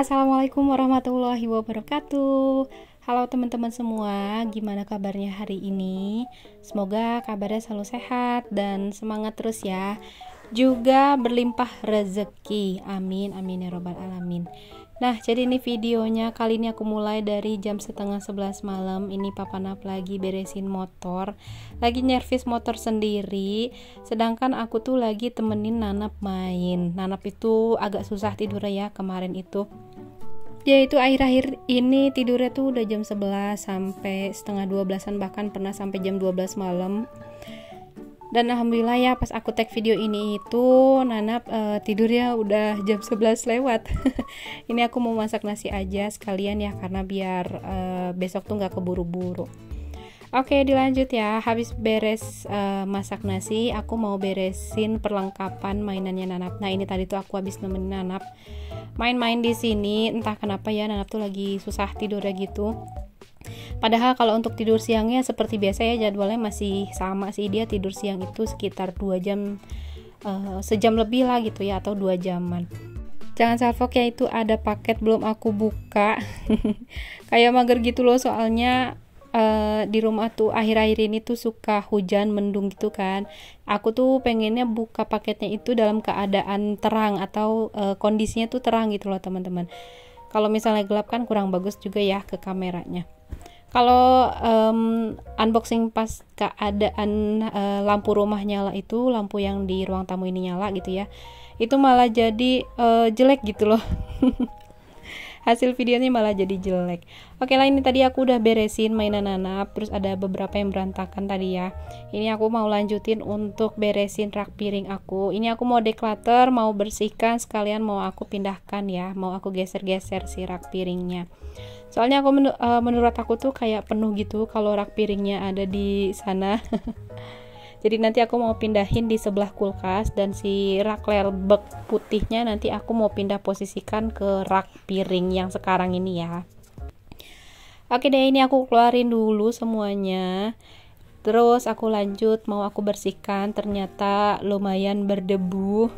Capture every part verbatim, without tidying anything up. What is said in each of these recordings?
Assalamualaikum warahmatullahi wabarakatuh. Halo teman-teman semua, gimana kabarnya hari ini? Semoga kabarnya selalu sehat dan semangat terus ya. Juga berlimpah rezeki. Amin, amin ya robbal alamin. Nah, jadi ini videonya kali ini aku mulai dari jam setengah sebelas malam. Ini Papa Nap lagi beresin motor, lagi nyervis motor sendiri. Sedangkan aku tuh lagi temenin Nanap main. Nanap itu agak susah tidur ya kemarin itu. Dia itu akhir-akhir ini tidurnya tuh udah jam sebelas sampai setengah dua belasan, bahkan pernah sampai jam dua belas malam. Dan alhamdulillah ya pas aku tag video ini itu Nanap uh, tidurnya udah jam sebelas lewat. Ini aku mau masak nasi aja sekalian ya, karena biar uh, besok tuh gak keburu-buru. Oke, dilanjut ya. Habis beres uh, masak nasi, aku mau beresin perlengkapan mainannya Nanap. Nah, ini tadi tuh aku habis nemenin Nanap main-main di sini. Entah kenapa ya Nanap tuh lagi susah tidurnya gitu. Padahal kalau untuk tidur siangnya seperti biasa ya, jadwalnya masih sama sih. Dia tidur siang itu sekitar dua jam, uh, sejam lebih lah gitu ya, atau dua jaman. Jangan salfok ya, itu ada paket belum aku buka. Kayak mager gitu loh, soalnya uh, di rumah tuh akhir-akhir ini tuh suka hujan mendung gitu kan. Aku tuh pengennya buka paketnya itu dalam keadaan terang, atau uh, kondisinya tuh terang gitu loh teman-teman. Kalau misalnya gelap kan kurang bagus juga ya ke kameranya. Kalau um, unboxing pas keadaan uh, lampu rumah nyala itu, lampu yang di ruang tamu ini nyala gitu ya, itu malah jadi uh, jelek gitu loh. Hasil videonya malah jadi jelek. Oke lah, ini tadi aku udah beresin mainan Nanap, terus ada beberapa yang berantakan tadi ya. Ini aku mau lanjutin untuk beresin rak piring aku. Ini aku mau declutter, mau bersihkan, sekalian mau aku pindahkan ya, mau aku geser-geser si rak piringnya. Soalnya aku men- uh, menurut aku tuh kayak penuh gitu kalau rak piringnya ada di sana. Jadi nanti aku mau pindahin di sebelah kulkas, dan si rak lerbek putihnya nanti aku mau pindah posisikan ke rak piring yang sekarang ini ya. Oke deh, ini aku keluarin dulu semuanya. Terus aku lanjut mau aku bersihkan, ternyata lumayan berdebu.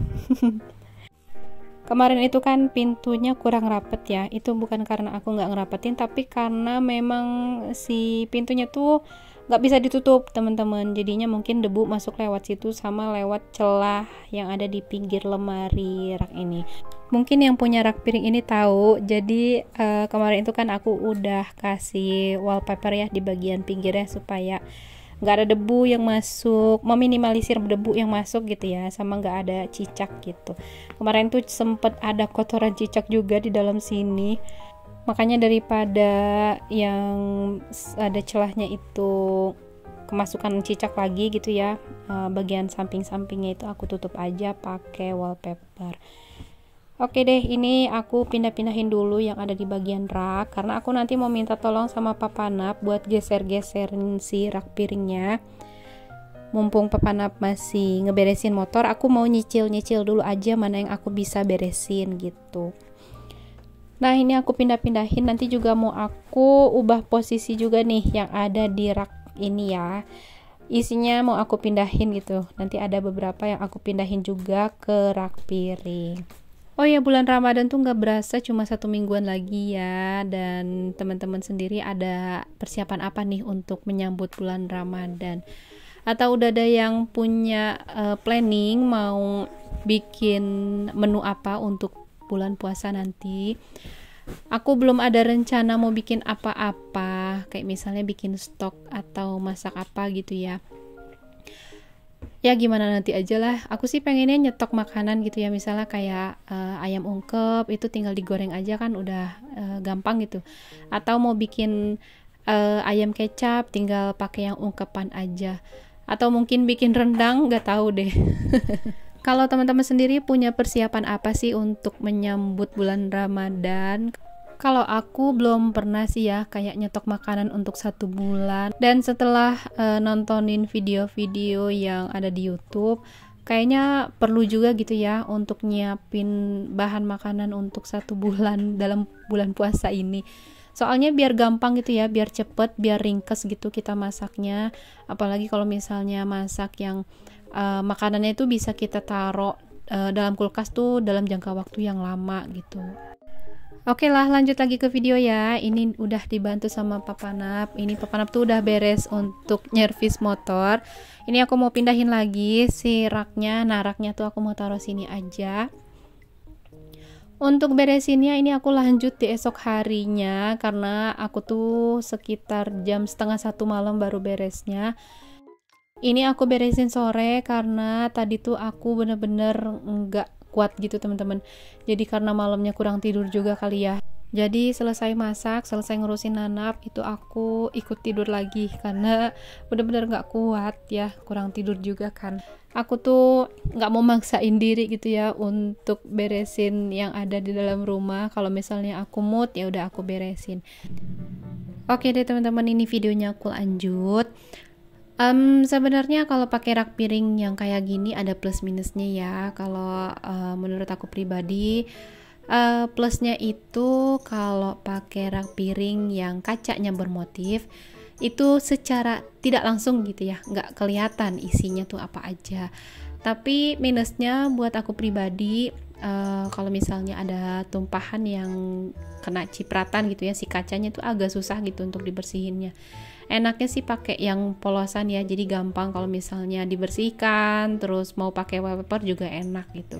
Kemarin itu kan pintunya kurang rapet ya. Itu bukan karena aku nggak ngerapetin, tapi karena memang si pintunya tuh nggak bisa ditutup teman-teman. Jadinya mungkin debu masuk lewat situ sama lewat celah yang ada di pinggir lemari rak ini. Mungkin yang punya rak piring ini tahu. Jadi uh, kemarin itu kan aku udah kasih wallpaper ya di bagian pinggirnya supaya nggak ada debu yang masuk, meminimalisir debu yang masuk gitu ya, sama nggak ada cicak gitu. Kemarin tuh sempet ada kotoran cicak juga di dalam sini, makanya daripada yang ada celahnya itu kemasukan cicak lagi gitu ya, bagian samping-sampingnya itu aku tutup aja pakai wallpaper. Oke deh, ini aku pindah-pindahin dulu yang ada di bagian rak, karena aku nanti mau minta tolong sama Papa Nap buat geser-geserin si rak piringnya. Mumpung Papa Nap masih ngeberesin motor, aku mau nyicil-nyicil dulu aja mana yang aku bisa beresin gitu. Nah, ini aku pindah-pindahin, nanti juga mau aku ubah posisi juga nih yang ada di rak ini ya. Isinya mau aku pindahin gitu. Nanti ada beberapa yang aku pindahin juga ke rak piring. Oh ya, bulan Ramadan tuh nggak berasa cuma satu mingguan lagi ya. Dan teman-teman sendiri ada persiapan apa nih untuk menyambut bulan Ramadan? Atau udah ada yang punya uh, planning mau bikin menu apa untuk bulan puasa nanti? Aku belum ada rencana mau bikin apa-apa, kayak misalnya bikin stok atau masak apa gitu ya. Ya gimana nanti aja lah. Aku sih pengennya nyetok makanan gitu ya, misalnya kayak uh, ayam ungkep itu tinggal digoreng aja kan udah uh, gampang gitu. Atau mau bikin uh, ayam kecap tinggal pakai yang ungkepan aja. Atau mungkin bikin rendang, nggak tahu deh. Kalau teman-teman sendiri punya persiapan apa sih untuk menyambut bulan Ramadan? Kalau aku belum pernah sih ya kayak nyetok makanan untuk satu bulan. Dan setelah uh, nontonin video-video yang ada di YouTube, kayaknya perlu juga gitu ya untuk nyiapin bahan makanan untuk satu bulan dalam bulan puasa ini. Soalnya biar gampang gitu ya, biar cepet, biar ringkes gitu kita masaknya. Apalagi kalau misalnya masak yang uh, makanannya itu bisa kita taruh uh, dalam kulkas tuh dalam jangka waktu yang lama gitu. Oke lah, lanjut lagi ke video ya. Ini udah dibantu sama Papa Nap. Ini Papa Nap tuh udah beres untuk nyervis motor. Ini aku mau pindahin lagi si raknya. Nah, raknya tuh aku mau taruh sini aja. Untuk beresinnya ini aku lanjut di esok harinya, karena aku tuh sekitar jam setengah satu malam baru beresnya. Ini aku beresin sore karena tadi tuh aku bener-bener nggak kuat gitu teman-teman. Jadi karena malamnya kurang tidur juga kali ya. Jadi selesai masak, selesai ngurusin Nanap, itu aku ikut tidur lagi karena bener-bener nggak kuat ya, kurang tidur juga kan. Aku tuh nggak mau maksain diri gitu ya untuk beresin yang ada di dalam rumah. Kalau misalnya aku mood ya udah aku beresin. Oke deh teman-teman, ini videonya aku lanjut. Um, sebenarnya kalau pakai rak piring yang kayak gini ada plus minusnya ya. Kalau uh, menurut aku pribadi, uh, plusnya itu kalau pakai rak piring yang kacanya bermotif, itu secara tidak langsung gitu ya, nggak kelihatan isinya tuh apa aja. Tapi minusnya buat aku pribadi, uh, kalau misalnya ada tumpahan yang kena cipratan gitu ya, si kacanya tuh agak susah gitu untuk dibersihinnya. Enaknya sih pakai yang polosan ya, jadi gampang kalau misalnya dibersihkan, terus mau pakai wallpaper juga enak gitu.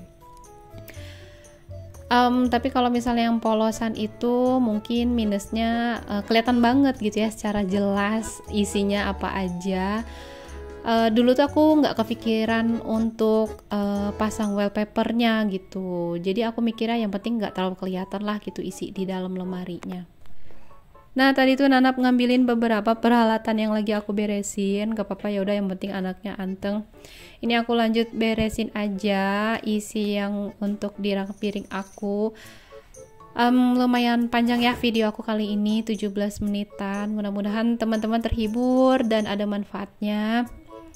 Um, tapi kalau misalnya yang polosan itu mungkin minusnya uh, kelihatan banget gitu ya, secara jelas isinya apa aja. Uh, dulu tuh aku nggak kepikiran untuk uh, pasang wallpapernya gitu, jadi aku mikirnya yang penting nggak terlalu kelihatan lah gitu isi di dalam lemarinya. Nah tadi tuh Nanap ngambilin beberapa peralatan yang lagi aku beresin, gak apa-apa ya udah, yang penting anaknya anteng. Ini aku lanjut beresin aja isi yang untuk di rak piring aku. Um, lumayan panjang ya video aku kali ini, tujuh belas menitan. Mudah-mudahan teman-teman terhibur dan ada manfaatnya.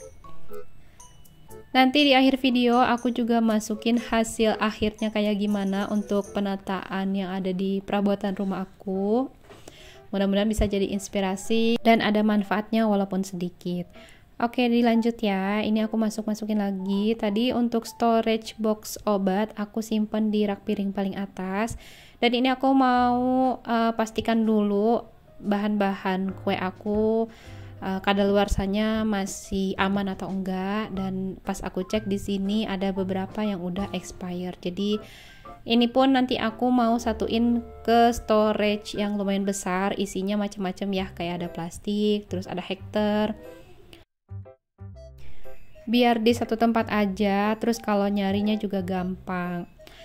Nanti di akhir video aku juga masukin hasil akhirnya kayak gimana untuk penataan yang ada di perabotan rumah aku. Mudah-mudahan bisa jadi inspirasi dan ada manfaatnya walaupun sedikit. Oke, dilanjut ya. Ini aku masuk-masukin lagi. Tadi untuk storage box obat aku simpen di rak piring paling atas. Dan ini aku mau uh, pastikan dulu bahan-bahan kue aku uh, kadaluarsanya masih aman atau enggak. Dan pas aku cek di sini ada beberapa yang udah expire. Jadi ini pun nanti aku mau satuin ke storage yang lumayan besar, isinya macam-macam ya, kayak ada plastik, terus ada hektar. Biar di satu tempat aja, terus kalau nyarinya juga gampang.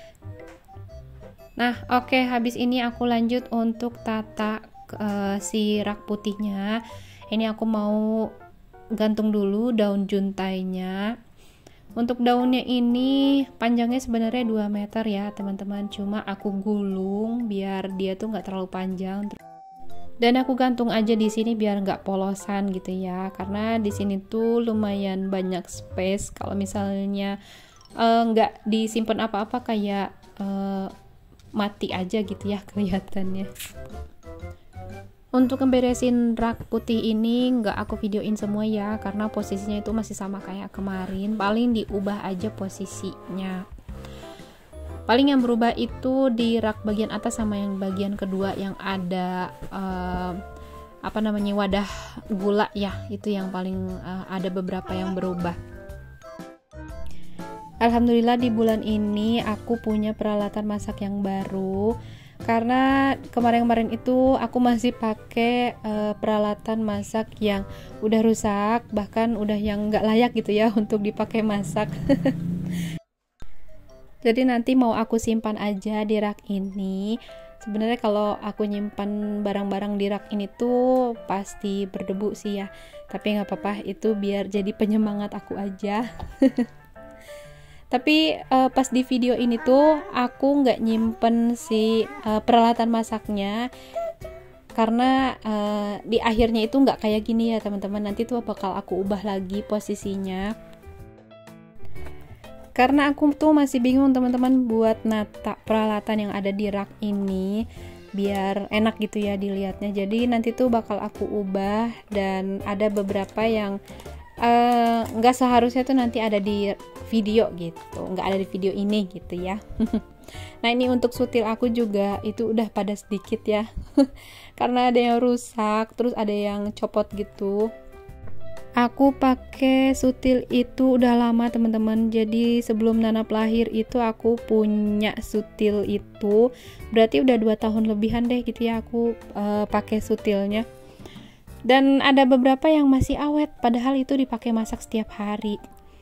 Nah, oke, okay, habis ini aku lanjut untuk tata uh, si rak putihnya. Ini aku mau gantung dulu daun juntainya. Untuk daunnya ini panjangnya sebenarnya dua meter ya teman-teman, cuma aku gulung biar dia tuh nggak terlalu panjang. Dan aku gantung aja di sini biar nggak polosan gitu ya, karena di sini tuh lumayan banyak space. Kalau misalnya nggak uh, disimpan apa-apa kayak uh, mati aja gitu ya kelihatannya. Untuk ngeberesin rak putih ini nggak aku videoin semua ya, karena posisinya itu masih sama kayak kemarin, paling diubah aja posisinya. Paling yang berubah itu di rak bagian atas sama yang bagian kedua yang ada uh, apa namanya wadah gula ya, itu yang paling uh, ada beberapa yang berubah. Alhamdulillah di bulan ini aku punya peralatan masak yang baru. Karena kemarin-kemarin itu aku masih pakai uh, peralatan masak yang udah rusak, bahkan udah yang nggak layak gitu ya untuk dipakai masak. Jadi nanti mau aku simpan aja di rak ini. Sebenarnya kalau aku nyimpan barang-barang di rak ini tuh pasti berdebu sih ya, tapi nggak apa-apa, itu biar jadi penyemangat aku aja. Tapi uh, pas di video ini tuh aku nggak nyimpen si uh, peralatan masaknya, karena uh, di akhirnya itu nggak kayak gini ya teman-teman. Nanti tuh bakal aku ubah lagi posisinya, karena aku tuh masih bingung teman-teman buat nata peralatan yang ada di rak ini biar enak gitu ya dilihatnya. Jadi nanti tuh bakal aku ubah, dan ada beberapa yang eh, nggak seharusnya tuh nanti ada di video gitu, nggak ada di video ini gitu ya. Nah ini untuk sutil aku juga itu udah pada sedikit ya karena ada yang rusak, terus ada yang copot gitu. Aku pakai sutil itu udah lama teman-teman, jadi sebelum Nanap lahir itu aku punya sutil itu, berarti udah dua tahun lebihan deh gitu ya aku uh, pakai sutilnya. Dan ada beberapa yang masih awet, padahal itu dipakai masak setiap hari.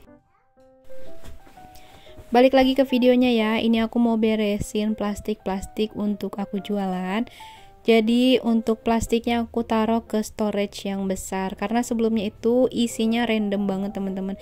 Balik lagi ke videonya ya, ini aku mau beresin plastik-plastik untuk aku jualan. Jadi untuk plastiknya aku taruh ke storage yang besar, karena sebelumnya itu isinya random banget teman-teman.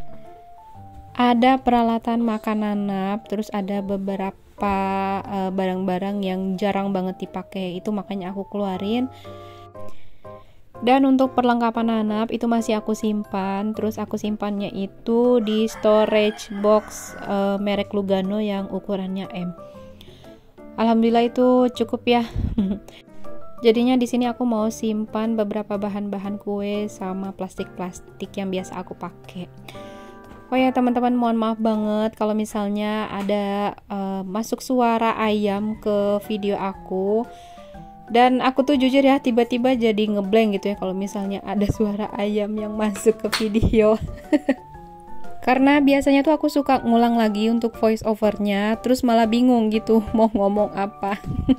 Ada peralatan makan Nanap, terus ada beberapa barang-barang uh, yang jarang banget dipakai, itu makanya aku keluarin. Dan untuk perlengkapan Nanap itu masih aku simpan, terus aku simpannya itu di storage box uh, merek Lugano yang ukurannya M. Alhamdulillah itu cukup ya. Jadinya di sini aku mau simpan beberapa bahan-bahan kue sama plastik-plastik yang biasa aku pakai. Oh ya teman-teman, mohon maaf banget kalau misalnya ada uh, masuk suara ayam ke video aku. Dan aku tuh jujur ya, tiba-tiba jadi ngeblank gitu ya kalau misalnya ada suara ayam yang masuk ke video. Karena biasanya tuh aku suka ngulang lagi untuk voice overnya, terus malah bingung gitu mau ngomong apa.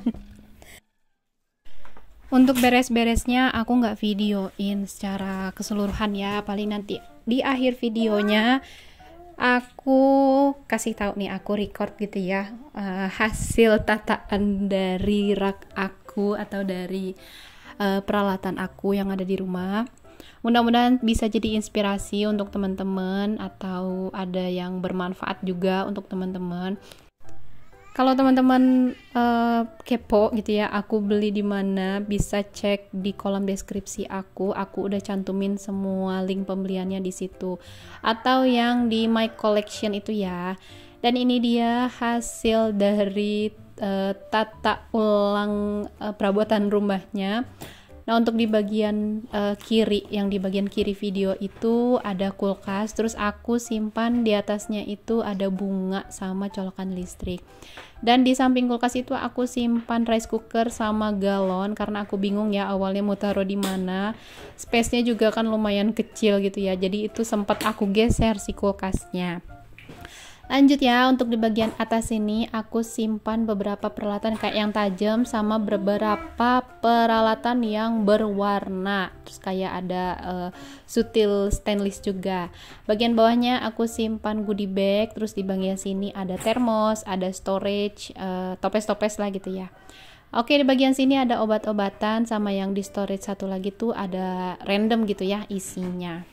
Untuk beres-beresnya aku nggak videoin secara keseluruhan ya, paling nanti di akhir videonya aku kasih tahu nih, aku record gitu ya uh, hasil tataan dari rak aku atau dari uh, peralatan aku yang ada di rumah. Mudah-mudahan bisa jadi inspirasi untuk teman-teman atau ada yang bermanfaat juga untuk teman-teman. Kalau teman-teman uh, kepo gitu ya, aku beli di mana, bisa cek di kolom deskripsi aku. Aku udah cantumin semua link pembeliannya di situ. Atau yang di My Collection itu ya. Dan ini dia hasil dari uh, tata ulang uh, perabotan rumahnya. Nah untuk di bagian uh, kiri, yang di bagian kiri video itu ada kulkas, terus aku simpan di atasnya itu ada bunga sama colokan listrik. Dan di samping kulkas itu aku simpan rice cooker sama galon, karena aku bingung ya awalnya mau taruh di mana. Space-nya juga kan lumayan kecil gitu ya, jadi itu sempat aku geser si kulkasnya. Lanjut ya, untuk di bagian atas ini aku simpan beberapa peralatan kayak yang tajam sama beberapa peralatan yang berwarna. Terus kayak ada uh, sutil stainless juga. Bagian bawahnya aku simpan goodie bag, terus di bagian sini ada termos, ada storage, uh, toples-toples lah gitu ya. Oke, di bagian sini ada obat-obatan, sama yang di storage satu lagi tuh ada random gitu ya isinya.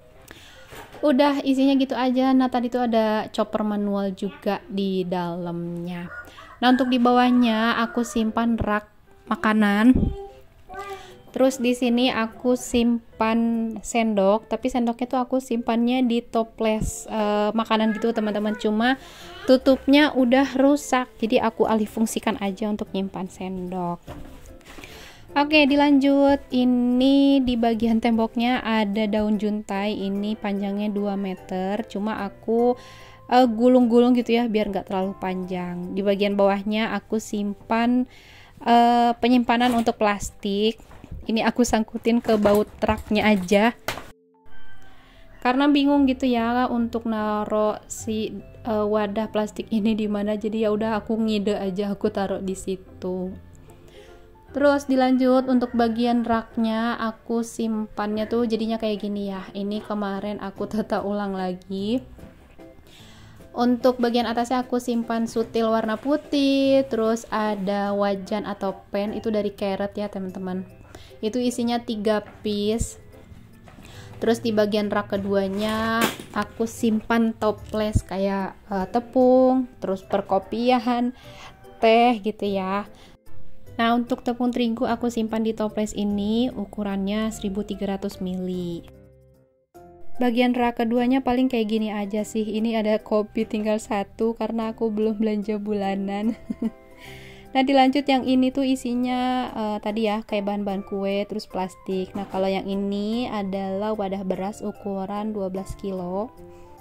Udah isinya gitu aja. Nah tadi tuh ada chopper manual juga di dalamnya. Nah untuk di bawahnya aku simpan rak makanan. Terus di sini aku simpan sendok, tapi sendoknya tuh aku simpannya di toples uh, makanan gitu teman-teman. Cuma tutupnya udah rusak, jadi aku alih fungsikan aja untuk nyimpan sendok. Oke, dilanjut. Ini di bagian temboknya ada daun juntai, ini panjangnya dua meter, cuma aku uh, gulung-gulung gitu ya biar nggak terlalu panjang. Di bagian bawahnya aku simpan uh, penyimpanan untuk plastik. Ini aku sangkutin ke baut truknya aja, karena bingung gitu ya untuk naro si uh, wadah plastik ini di mana. Jadi ya udah aku ngide aja, aku taruh di situ. Terus dilanjut untuk bagian raknya aku simpannya tuh jadinya kayak gini ya. Ini kemarin aku tata ulang lagi. Untuk bagian atasnya aku simpan sutil warna putih, terus ada wajan atau pen itu dari Carrot ya teman-teman. Itu isinya tiga piece. Terus di bagian rak keduanya aku simpan toples kayak uh, tepung, terus perkopian, teh gitu ya. Nah untuk tepung terigu aku simpan di toples ini, ukurannya seribu tiga ratus mililiter. Bagian rak keduanya paling kayak gini aja sih. Ini ada kopi tinggal satu karena aku belum belanja bulanan. Nah dilanjut yang ini tuh isinya uh, tadi ya kayak bahan-bahan kue terus plastik. Nah kalau yang ini adalah wadah beras ukuran dua belas kilo.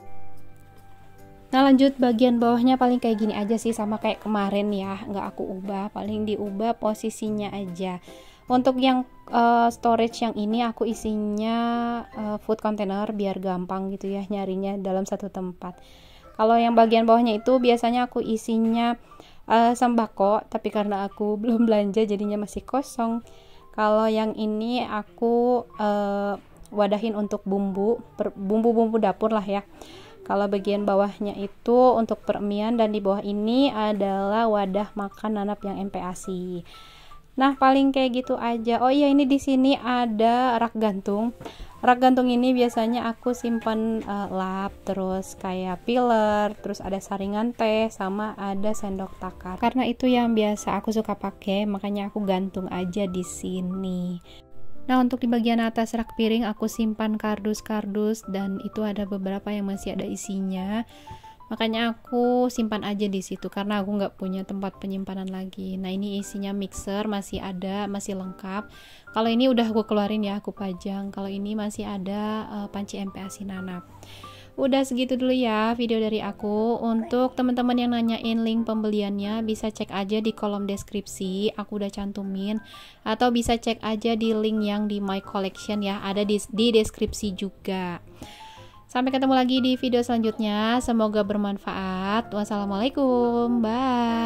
Nah lanjut bagian bawahnya paling kayak gini aja sih, sama kayak kemarin ya, nggak aku ubah, paling diubah posisinya aja. Untuk yang uh, storage yang ini aku isinya uh, food container biar gampang gitu ya nyarinya dalam satu tempat. Kalau yang bagian bawahnya itu biasanya aku isinya uh, sembako, tapi karena aku belum belanja jadinya masih kosong. Kalau yang ini aku uh, wadahin untuk bumbu, bumbu-bumbu dapur lah ya. Kalau bagian bawahnya itu untuk peremian dan di bawah ini adalah wadah makan nanap yang M P A S I. Nah, paling kayak gitu aja. Oh iya, ini di sini ada rak gantung. Rak gantung ini biasanya aku simpan uh, lap, terus kayak peeler, terus ada saringan teh, sama ada sendok takar. Karena itu yang biasa aku suka pakai, makanya aku gantung aja di sini. Nah untuk di bagian atas rak piring aku simpan kardus-kardus dan itu ada beberapa yang masih ada isinya. Makanya aku simpan aja di situ karena aku nggak punya tempat penyimpanan lagi. Nah ini isinya mixer masih ada, masih lengkap. Kalau ini udah aku keluarin ya, aku pajang. Kalau ini masih ada uh, panci M P A S I nanap. Udah segitu dulu ya video dari aku. Untuk teman-teman yang nanyain link pembeliannya bisa cek aja di kolom deskripsi, aku udah cantumin, atau bisa cek aja di link yang di my collection ya, ada di, di deskripsi juga. Sampai ketemu lagi di video selanjutnya, semoga bermanfaat. Wassalamualaikum, bye.